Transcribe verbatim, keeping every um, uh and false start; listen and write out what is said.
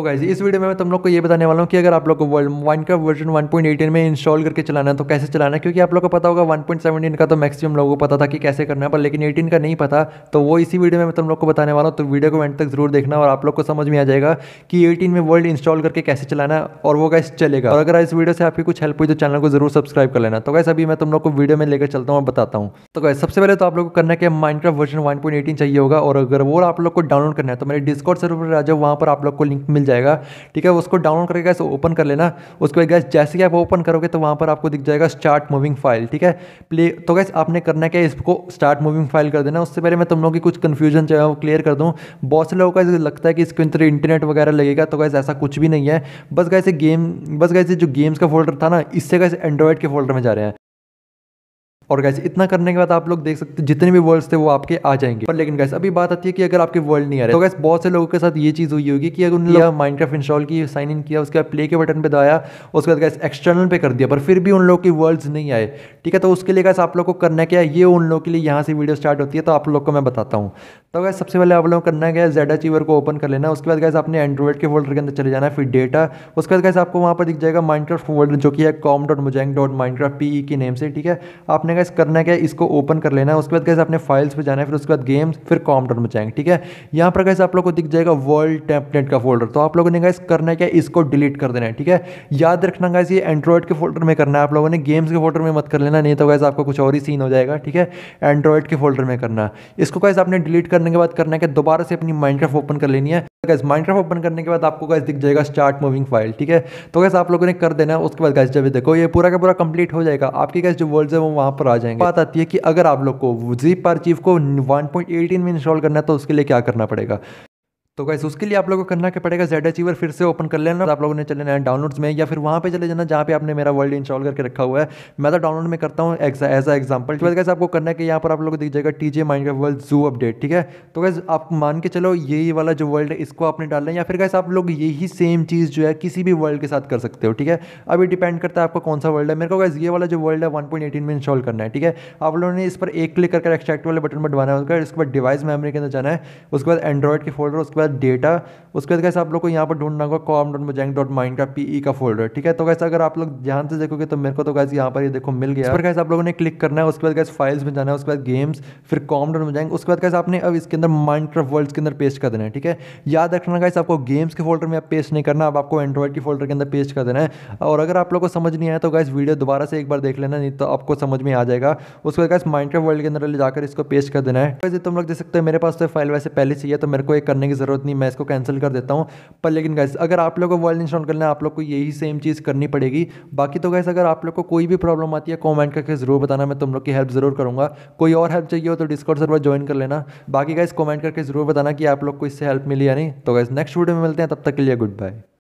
तो गाइस इस वीडियो में मैं तुम लोग को ये बताने वाला हूँ कि अगर आप लोग को world Minecraft version one point eighteen में इंस्टॉल करके चलाना है तो कैसे चलाना है, क्योंकि आप लोग को पता होगा वन पॉइंट सेवनटीन का तो मैक्सिमम लोगों को पता था कि कैसे करना है, पर लेकिन एटीन का नहीं पता। तो वो इसी वीडियो में मैं तुम लोग को बताने वाला हूँ, तो वीडियो को एंड तक जरूर देखना और आप लोग को समझ में आ जाएगा कि एटीन में वर्ल्ड इंस्टॉल करके कैसे चलाना है और वो गाइस चलेगा। और अगर इस वीडियो से आपकी कुछ हेल्प हुई तो चैनल को जरूर सब्सक्राइब कर लेना। तो गाइस अभी मैं तुम लोग को वीडियो में लेकर चलता हूँ और बताता हूँ। तो गाइस सबसे पहले तो आप लोग को करना है कि Minecraft version one point eighteen चाहिए होगा, और अगर वो आप लोग को डाउनलोड करना है तो मेरे डिस्कॉर्ड सर्वर पर आ जाओ, वहाँ पर आप लोग को लिंक मिल जाएगा। ठीक है, उसको डाउनलोड करके गैस ओपन कर लेना। उसके बाद गैस जैसे कि आप ओपन करोगे तो वहाँ पर आपको दिख जाएगा स्टार्ट मूविंग फाइल। ठीक है, प्ले तो गैस आपने करना क्या है, इसको स्टार्ट मूविंग फाइल कर देना। उससे पहले मैं तुम लोगों की कुछ कन्फ्यूजन जो है वो क्लियर कर दूँ। बहुत से लोगों का लगता है कि इसके अंदर इंटरनेट वगैरह लगेगा, तो गैस ऐसा कुछ भी नहीं है। बस गैस गेम बस गैस जो गेम्स का फोल्डर था ना, इससे गैस एंड्रॉइड के फोल्डर में जा रहे हैं। और गैस इतना करने के बाद आप लोग देख सकते हैं जितने भी वर्ल्ड्स थे वो आपके आ जाएंगे। पर लेकिन गैस अभी बात आती है कि अगर आपके वर्ल्ड नहीं आ रहे तो गैस बहुत से लोगों के साथ ये चीज़ हुई होगी कि अगर उन्होंने माइनक्राफ्ट इंस्टॉल की, साइन इन किया, उसके बाद प्ले के बटन पे दबाया, उसके बाद गैस एक्सटर्नल पे कर दिया, पर फिर भी उन लोगों के वर्ल्ड्स नहीं आए। ठीक है, तो उसके लिए गैस आप लोग को करना क्या है, ये उन लोगों के लिए यहाँ से वीडियो स्टार्ट होती है, तो आप लोग को मैं बताता हूँ। तो गैस सबसे पहले आप लोग को करना है जेड अचीवर को ओपन कर लेना। उसके बाद गैस आपने एंड्रॉइड के फोल्डर के अंदर चले जाना है, फिर डेटा। उसके बाद गैस आपको वहाँ पर दिख जाएगा माइनक्राफ्ट फोल्डर जो कि है com dot Mojang dot Minecraft P की नेम से। ठीक है, आपने गैस करना क्या है, इसको ओपन कर लेना है। उसके बाद गैस आपने फाइल्स पे जाना है, फिर उसके बाद गेम्स, फिर कॉम डॉट मोजेंग। ठीक है, यहाँ पर गैस आप लोग को दिख जाएगा वर्ल्ड टेम्पलेट का फोल्डर। तो आप लोगों ने गैस करना क्या है, इसको डिलीट कर देना है। ठीक है, याद रखना गैस ये एंड्रॉइड के फोल्डर में करना है, आप लोगों ने गेम्स के फोल्डर में मत कर लेना, नहीं तो गैस आपको कुछ और ही सीन हो जाएगा। ठीक है, एंड्रॉइड के फोल्डर में करना। इसको गैस आपने डिलीट करने के बाद करना है कि दोबारा से अपनी माइनक्राफ्ट ओपन कर लेनी है। गैस माइनक्राफ्ट ओपन करने के बाद आपको गैस दिख जाएगा स्टार्ट मूविंग फाइल। ठीक है, तो गैस आप लोगों ने कर देना है। उसके बाद गैस जब देखो ये पूरा का पूरा कंप्लीट हो जाएगा, आपकी गैस जो वर्ल्ड्स है वो वहाँ पर आ जाएंगे। बात आती है कि अगर आप लोग को ज़िप आर्चिव को वन पॉइंट एटीन में इंस्टॉल करना है तो उसके लिए क्या करना पड़ेगा। तो गाइस उसके लिए आप लोगों को करना क्या पड़ेगा, जेड अचीवर फिर से ओपन कर लेना। आप लोगों ने चले जाना डाउनलोड्स में, या फिर वहाँ पे चले जाना जहाँ पे आपने मेरा वर्ल्ड इंस्टॉल करके रखा हुआ है। मैं तो डाउनलोड में करता हूँ एज अ एग्जाम्पल। तो गाइस आपको करना है कि यहाँ पर आप लोगों को दिख जाएगा TJ Minecraft world zoo update. ठीक है, तो गाइस आप मान के चलो यही वाला जो वर्ल्ड है इसको आपने डालना है, या फिर गाइस आप लोग यही सेम चीज़ जो है किसी भी वर्ल्ड के साथ कर सकते हो। ठीक है, अभी डिपेंड करता है आपको कौन सा वर्ल्ड है। मेरे को गाइस ये वाला जो वर्ल्ड है वन पॉइंट एटीन में इंस्टॉल करना है। ठीक है, आप लोगों ने इस पर एक क्लिक करके एक्सट्रैक्ट वाले बटन पर दबाना है। उसके बाद डिवाइस मेमोरी के अंदर जाना है, उसके बाद एंड्रॉइड के फोल्डर, उसके बाद डेटा। उसके बाद गैस आप लोग को यहाँ पर ढूंढना होगा com dot Mojang dot Minecraft P का फोल्डर। ठीक है, तो गैस अगर आप लोग ध्यान से देखोगे तो मेरे को तो गैस यहाँ पर ये देखो मिल गया। इस पर गैस आप लोगों ने क्लिक करना है। उसके बाद गैस फाइल्स में जाना है, उसके बाद गेम्स, फिर कॉम डॉट मोजेंग। उसके बाद गैस आपने अब इसके अंदर माइनक्राफ्ट वर्ल्ड्स के अंदर पेस्ट कर देना है। ठीक है, याद रखना गैस आपको गेम्स के फोल्डर में आप पेस्ट नहीं करना, अब आपको एंड्रॉइड के फोल्डर के अंदर पेस्ट कर देना है। और अगर आप लोग को समझ नहीं आया तो गैस वीडियो दोबारा से एक बार देख लेना, नहीं तो आपको समझ में आ जाएगा। उसके बाद गैस माइनक्राफ्ट वर्ल्ड के अंदर ले जाकर इसको पेस्ट कर देना है। वैसे तुम लोग देख सकते हो मेरे पास तो फाइल वैसे पहले चाहिए, तो मेरे को एक करने की जरूरत नहीं, मैं इसको कैंसिल कर देता हूँ। पर लेकिन गैस अगर आप लोगों को वर्ल्ड इंस्टॉल करना है आप लोग को यही सेम चीज़ करनी पड़ेगी। बाकी तो गैस अगर आप लोग को कोई भी प्रॉब्लम आती है कमेंट करके जरूर बताना, मैं तुम लोग की हेल्प जरूर करूंगा। कोई और हेल्प चाहिए हो तो डिस्कॉर्ड सर्वर ज्वाइन कर लेना। बाकी गैस कमेंट करके जरूर बताना कि आप लोग को इससे हेल्प मिली या नहीं। तो गैस नेक्स्ट वीडियो में मिलते हैं, तब तक के लिए गुड बाय।